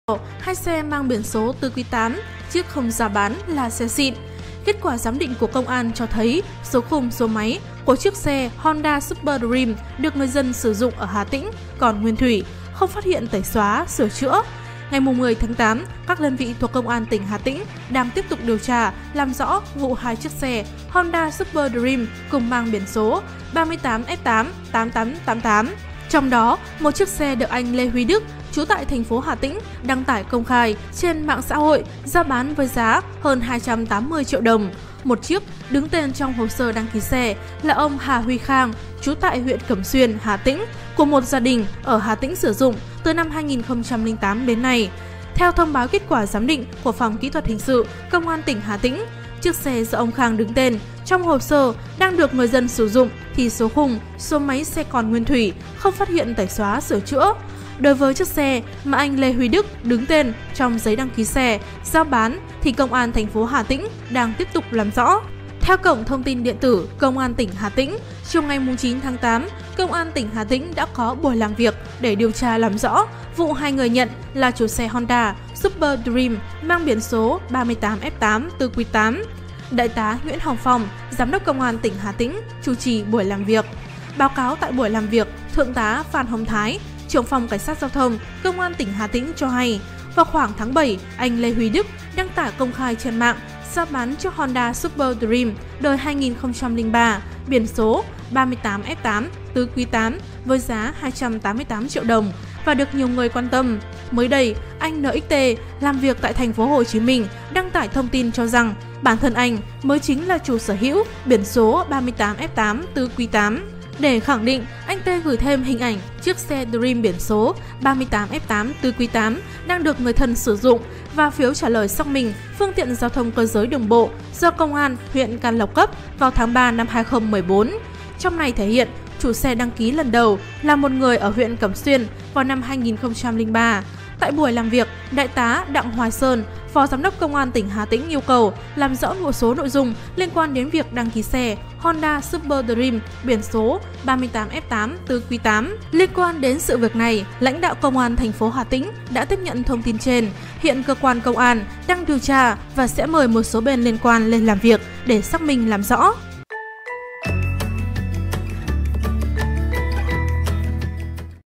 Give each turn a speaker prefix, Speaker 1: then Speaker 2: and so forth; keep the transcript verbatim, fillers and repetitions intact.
Speaker 1: Hai xe mang biển số tư Quý tám, chiếc không giá bán là xe xịn. Kết quả giám định của công an cho thấy số khung số máy của chiếc xe Honda Super Dream được người dân sử dụng ở Hà Tĩnh còn nguyên thủy, không phát hiện tẩy xóa, sửa chữa. Ngày mười tháng tám, các đơn vị thuộc Công an tỉnh Hà Tĩnh đang tiếp tục điều tra, làm rõ vụ hai chiếc xe Honda Super Dream cùng mang biển số ba mươi tám F tám tám tám tám tám. Trong đó, một chiếc xe được anh Lê Huy Đức, trú tại thành phố Hà Tĩnh, đăng tải công khai trên mạng xã hội giao bán với giá hơn hai trăm tám mươi triệu đồng. Một chiếc đứng tên trong hồ sơ đăng ký xe là ông Hà Huy Khang, trú tại huyện Cẩm Xuyên, Hà Tĩnh, của một gia đình ở Hà Tĩnh sử dụng từ năm hai nghìn không trăm lẻ tám đến nay. Theo thông báo kết quả giám định của Phòng Kỹ thuật Hình sự Công an tỉnh Hà Tĩnh, chiếc xe do ông Khang đứng tên trong hồ sơ đang được người dân sử dụng thì số khung, số máy xe còn nguyên thủy, không phát hiện tẩy xóa, sửa chữa. Đối với chiếc xe mà anh Lê Huy Đức đứng tên trong giấy đăng ký xe giao bán thì Công an thành phố Hà Tĩnh đang tiếp tục làm rõ. Theo cổng thông tin điện tử Công an tỉnh Hà Tĩnh, chiều ngày chín tháng tám, Công an tỉnh Hà Tĩnh đã có buổi làm việc để điều tra làm rõ vụ hai người nhận là chủ xe Honda Super Dream mang biển số ba mươi tám F tám tư Quý tám. Đại tá Nguyễn Hồng Phong, Giám đốc Công an tỉnh Hà Tĩnh, chủ trì buổi làm việc. Báo cáo tại buổi làm việc, Thượng tá Phan Hồng Thái, trưởng phòng Cảnh sát Giao thông Công an tỉnh Hà Tĩnh cho hay, vào khoảng tháng bảy, anh Lê Huy Đức đăng tải công khai trên mạng giao bán chiếc Honda Super Dream đời hai nghìn không trăm lẻ ba, biển số ba mươi tám F tám tư Quý tám với giá hai trăm tám mươi tám triệu đồng và được nhiều người quan tâm. Mới đây, anh en ích tê làm việc tại thành phố Hồ Chí Minh đăng tải thông tin cho rằng bản thân anh mới chính là chủ sở hữu biển số ba mươi tám F tám tư Quý tám. Để khẳng định, anh T gửi thêm hình ảnh chiếc xe Dream biển số ba mươi tám F tám tư Quý tám đang được người thân sử dụng và phiếu trả lời xác minh phương tiện giao thông cơ giới đường bộ do Công an huyện Can Lộc cấp vào tháng ba năm hai nghìn không trăm mười bốn. Trong này thể hiện chủ xe đăng ký lần đầu là một người ở huyện Cẩm Xuyên vào năm hai nghìn không trăm lẻ ba. Tại buổi làm việc, Đại tá Đặng Hoài Sơn, Phó Giám đốc Công an tỉnh Hà Tĩnh yêu cầu làm rõ một số nội dung liên quan đến việc đăng ký xe Honda Super Dream biển số ba mươi tám F tám tư Quý tám. Liên quan đến sự việc này, lãnh đạo Công an thành phố Hà Tĩnh đã tiếp nhận thông tin trên. Hiện cơ quan công an đang điều tra và sẽ mời một số bên liên quan lên làm việc để xác minh làm rõ.